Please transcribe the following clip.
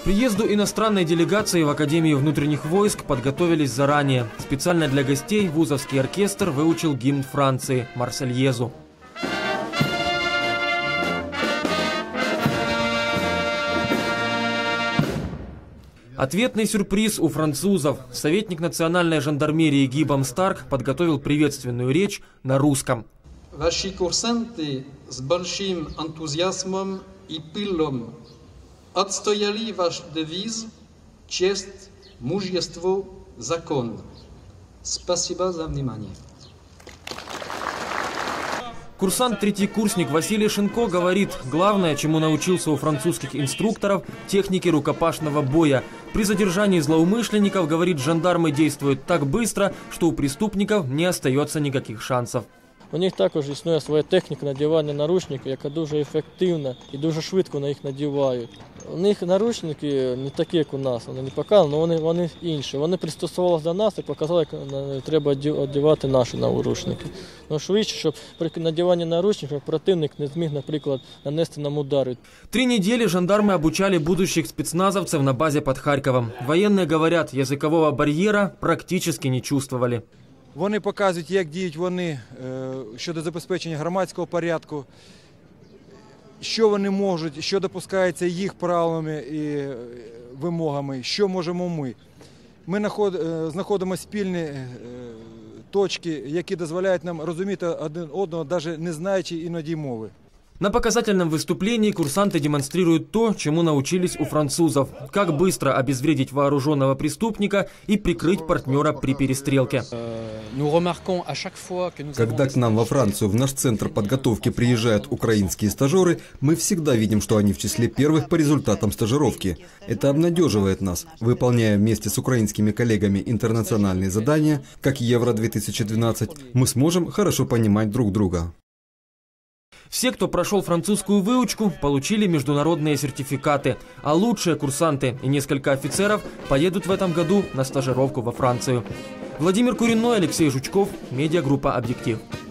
К приезду иностранной делегации в Академию внутренних войск подготовились заранее. Специально для гостей вузовский оркестр выучил гимн Франции – «Марсельезу». Ответный сюрприз у французов. Советник национальной жандармерии Ги Бамстарк подготовил приветственную речь на русском. Ваши курсанты с большим энтузиазмом и пылом отстояли ваш девиз «Честь, мужество, закон». Спасибо за внимание. Курсант третьекурсник Василий Шинко говорит, главное, чему научился у французских инструкторов – технике рукопашного боя. При задержании злоумышленников, говорит, жандармы действуют так быстро, что у преступников не остается никаких шансов. У них також існує своя техніка надівання наручників, яка дуже ефективна і дуже швидко на їх надівають. У них наручники не такі, як у нас, вони не показані, але вони інші. Вони пристосувалися до нас і показали, як треба одягати наші наручники. Но швидше, щоб при надіванні наручників противник не зміг, наприклад, нанести нам удари. 3 недели жандармы обучали будущих спецназовцев на базе под Харьковом. Военные говорят, языкового барьера практически не чувствовали. Вони показують, як діють вони щодо забезпечення громадського порядку, що вони можуть, що допускається їх правилами і вимогами, що можемо ми. Ми знаходимо спільні точки, які дозволяють нам розуміти один одного, навіть не знаючи іноді мови. На показательном выступлении курсанты демонстрируют то, чему научились у французов. Как быстро обезвредить вооруженного преступника и прикрыть партнера при перестрелке. Когда к нам во Францию в наш центр подготовки приезжают украинские стажеры, мы всегда видим, что они в числе первых по результатам стажировки. Это обнадеживает нас. Выполняя вместе с украинскими коллегами интернациональные задания, как Евро-2012, мы сможем хорошо понимать друг друга. Все, кто прошел французскую выучку, получили международные сертификаты. А лучшие курсанты и несколько офицеров поедут в этом году на стажировку во Францию. Владимир Куриной, Алексей Жучков, медиагруппа «Объектив».